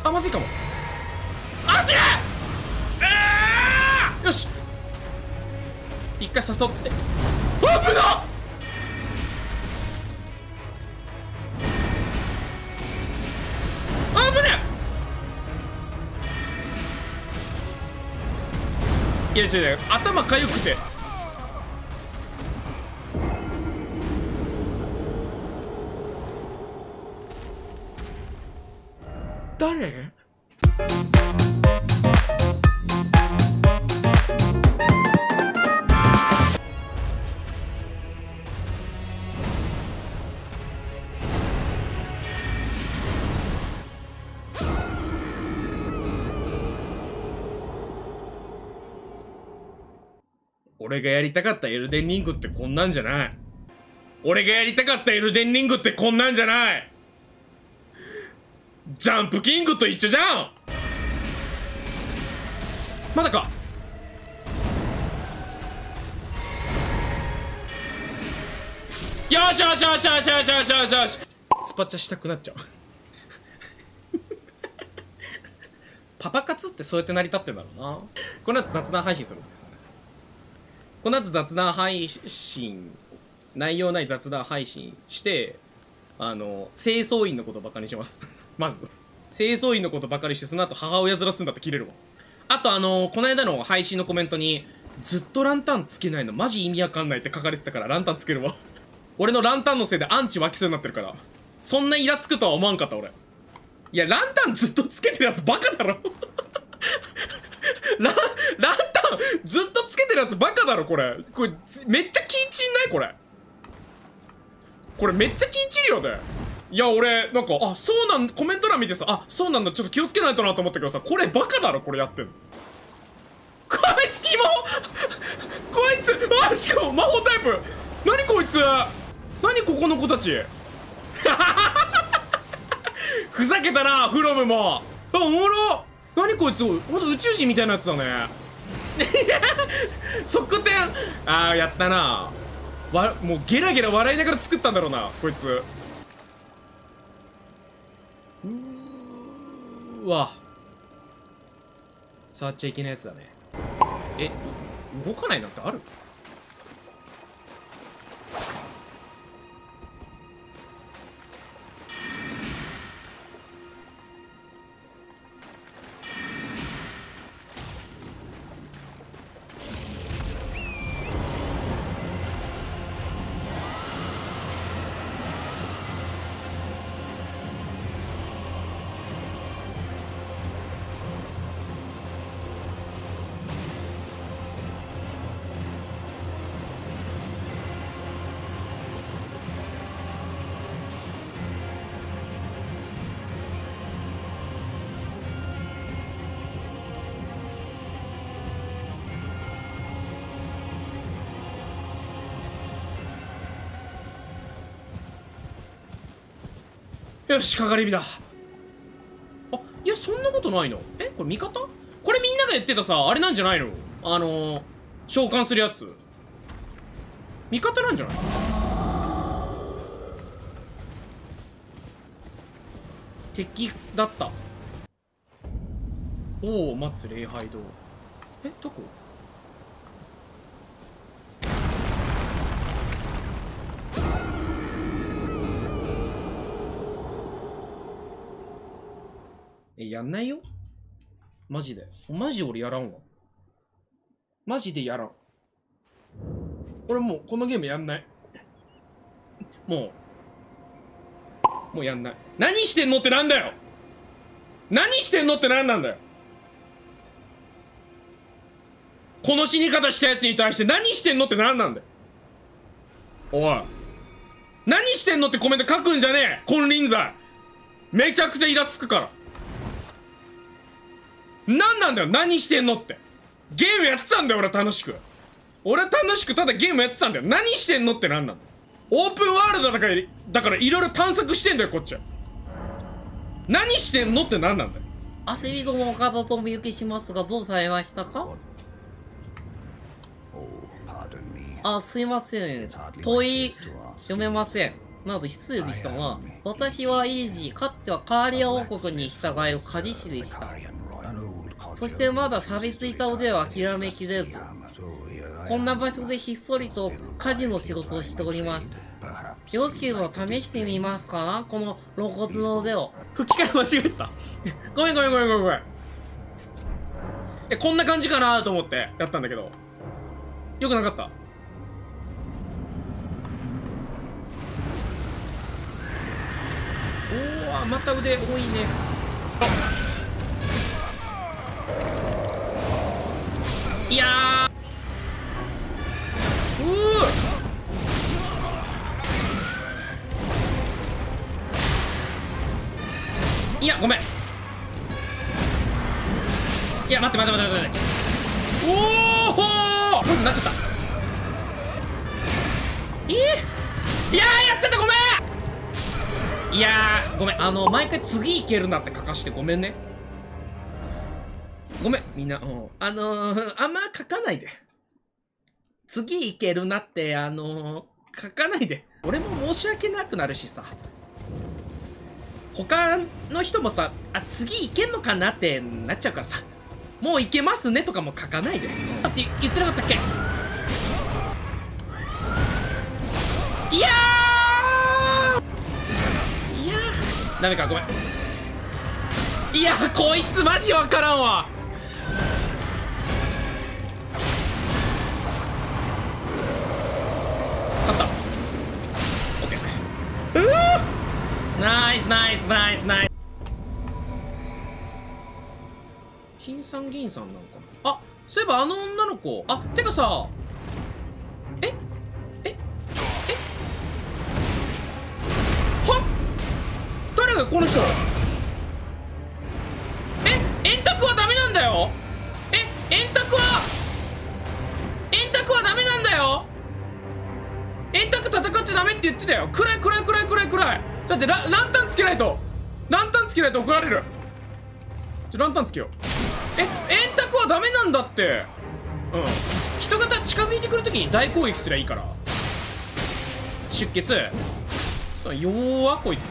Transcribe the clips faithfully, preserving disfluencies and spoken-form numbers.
あ、まずいかも。あ、死ねえー、よし、一回誘って。危なっ、危ねえ。いや違う違う、頭かゆくて。誰？俺がやりたかったエルデンリングってこんなんじゃない。俺がやりたかったエルデンリングってこんなんじゃない。ジャンプキングと一緒じゃん。まだか。よしよしよしよしよしよしよしよし。スパチャしたくなっちゃう。パパ活ってそうやって成り立ってんだろうな。この後雑談配信する。この後雑談配信、内容ない雑談配信して、あの清掃員のことばかりします。まず清掃員のことばかりして、その後母親面すんだって切れるわ。あとあのこの間の配信のコメントにずっとランタンつけないのマジ意味わかんないって書かれてたから、ランタンつけるわ。俺のランタンのせいでアンチ湧きそうになってるから、そんなイラつくとは思わんかった俺。いや、ランタンずっとつけてるやつバカだろ。ラン、ランタンずっとつけてるやつバカだろこれ。これめっちゃ気いちんないこれ。これめっちゃ気いちるよね。いや俺なんか、あ、そうなん、コメント欄見てさ、あ、そうなんだ、ちょっと気をつけないとなと思ったけどさ、これバカだろこれやってんの。こいつキモ。こいつ、あ、しかも魔法タイプ。何こいつ、何ここの子たち。ふざけたなフロムも。あ、おもろ。何こいつ、ほんと宇宙人みたいなやつだね。側転。あー、やったな。わ、もうゲラゲラ笑いながら作ったんだろうなこいつ。うわ、触っちゃいけないやつだね。え、動かないなんてある？よし、かかり火だ。あ、いや、そんなことないの。え、これ味方？これみんなが言ってたさ、あれなんじゃないの？あのー、召喚するやつ。味方なんじゃない？敵だった。王を待つ礼拝堂。え、どこ？え、やんないよマジで。マジ俺やらんわ。マジでやらん。俺もうこのゲームやんない。もうもうやんない。何してんのってなんだよ。何してんのってなんなんだよ。この死に方したやつに対して何してんのってなんなんだよ。おい、何してんのってコメント書くんじゃねえ金輪際。めちゃくちゃイラつくから。何なんだよ何してんのって。ゲームやってたんだよ俺は楽しく。俺は楽しくただゲームやってたんだよ。何してんのってなんなんだよ。オープンワールドだからだからいろいろ探索してんだよこっちは。何してんのってなんなんだよ。 焦りども岡田とお見受けしますがどうされましたか？あ、すいません。問い読めません。 など失礼でしたが、私はイージー、かつてはカーリア王国に従える鍛冶師でした。そしてまだ錆びついた腕は諦めきれず、こんな場所でひっそりと鍛冶の仕事をしております。よろしければ試してみますか、この露骨の腕を。 吹き替え間違えてた。ごめんごめんごめんごめんごめん。え、こんな感じかなと思ってやったんだけど、よくなかった。おお、また腕多いね。いやー、うー、いや、ごめん。いや、待って待って待って待って。おお、ポイズンなっちゃった。えー、いやー、やっちゃった、ごめん。いやー、ごめん。あの、毎回次いけるなって書かしてごめんね。ごめん、みんな。うん、あのー、あんま書かないで。次いけるなって、あのー、書かないで。俺も申し訳なくなるしさ。他の人もさ、あ、次いけんのかなってなっちゃうからさ。もういけますねとかも書かないで。だって言ってなかったっけ。いやー、いやー、ダメか、ごめん。いやー、こいつマジわからんわ。勝った。オッケー。うー、ナイスナイスナイスナイス。金さん銀さんなのかな。あ、そういえばあの女の子、あ、てかさ、えええはっ、誰がこの人。え、円卓はダメなんだよ。え、円卓は円卓はダメなんだよ。円卓戦っちゃダメって言ってたよ。暗い暗い暗い暗い暗い。だってラランタンつけないと、ランタンつけないと怒られる。ちょ、ランタンつけよう。え、円卓はダメなんだって。うん、人が近づいてくるときに大攻撃すりゃいいから。出血、そう、弱っこいつ。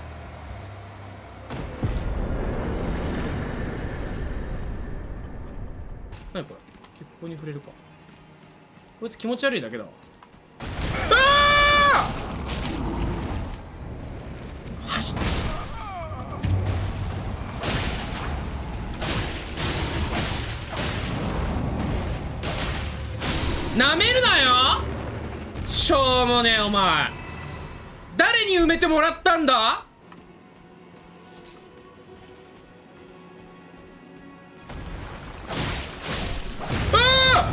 何これ、結構に触れるか。こいつ気持ち悪いだけだわ。ああ、走っ、なめるなよ、しょうもねえ。お前誰に埋めてもらったんだ。あ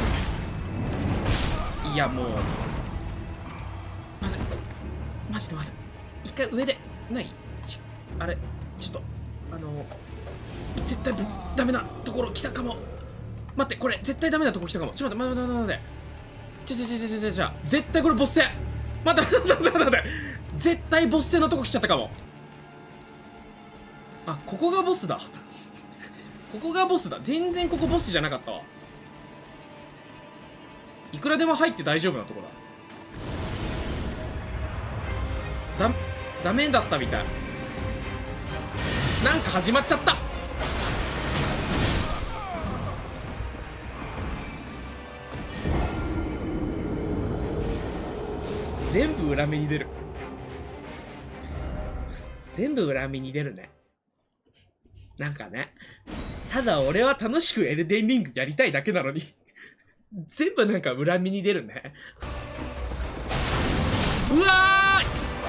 あ、いやもうまずい、マジでまずい。一回上でないあれ、ちょっとあの絶対ダメなところ来たかも。待って、これ絶対ダメなとこ来たかも。ちょっと待って待って待って待って。ちょちょちょちょちょちょ、絶対これボス戦。待って待って待って待って。絶対ボス戦のとこ来ちゃったかも。あ、ここがボスだ。ここがボスだ。全然ここボスじゃなかったわ。いくらでも入って大丈夫なとこだ。だ、ダメだったみたい。なんか始まっちゃった。全部裏目に出る。全部裏目に出るね。なんかね、ただ俺は楽しくエルデンリングやりたいだけなのに全部なんか裏目に出るね。うわ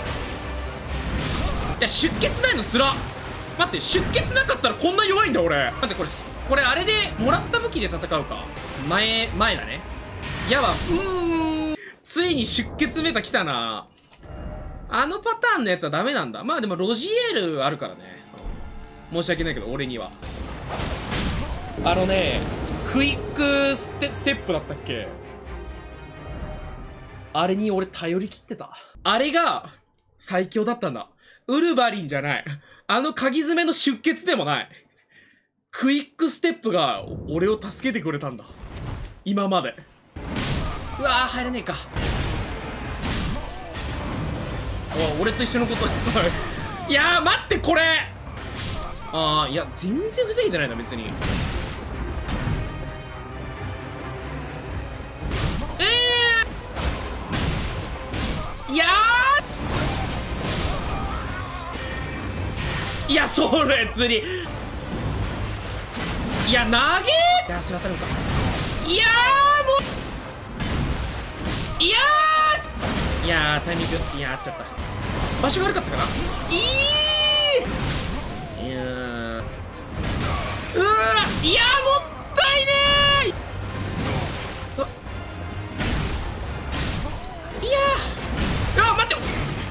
ー、いや出血ないのつら。待って、出血なかったらこんな弱いんだ俺。待って、これこれあれでもらった武器で戦うか。前前だね。やば、うーん、ついに出血メタ来たな。あのパターンのやつはダメなんだ。まあでもロジエールあるからね。申し訳ないけど俺には。あのね、クイックステ、ステップだったっけ、あれに俺頼り切ってた。あれが最強だったんだ。ウルヴァリンじゃない。あの鍵爪の出血でもない。クイックステップが俺を助けてくれたんだ。今まで。うわー、入れねえか。 お俺と一緒のこといやー待って、これあーいや全然防げてないな別に。えー、いやーいやそれ釣りいや投げーいやそれ当たるのか。いやーもういやーいやータイミングいやー合っちゃった。場所が悪かったかな。いいいやーうわいやーもったいねー。いやーうわ待ってよ。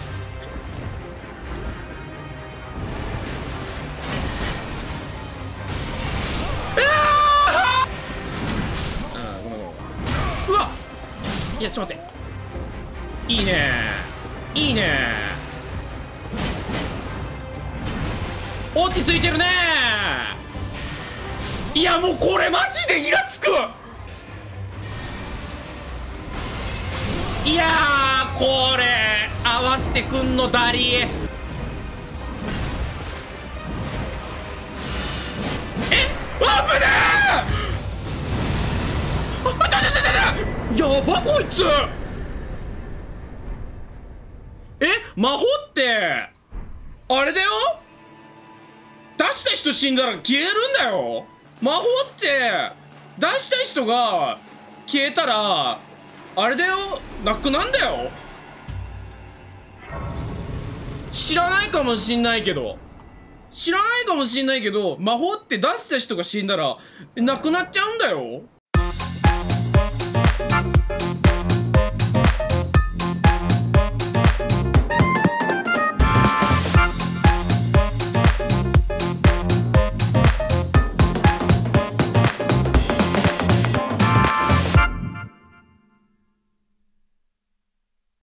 うわいやちょっと待って、いいねーいいねー落ち着いてるねー。いやもうこれマジでイラつく。いやーこれ合わせてくんのダリー。え危ねーあだだだだだやばこいつ。え魔法ってあれだよ、出した人死んだら消えるんだよ。魔法って出した人が消えたらあれだよ、なくなんだよ。知らないかもしんないけど知らないかもしんないけど魔法って出した人が死んだらなくなっちゃうんだよ。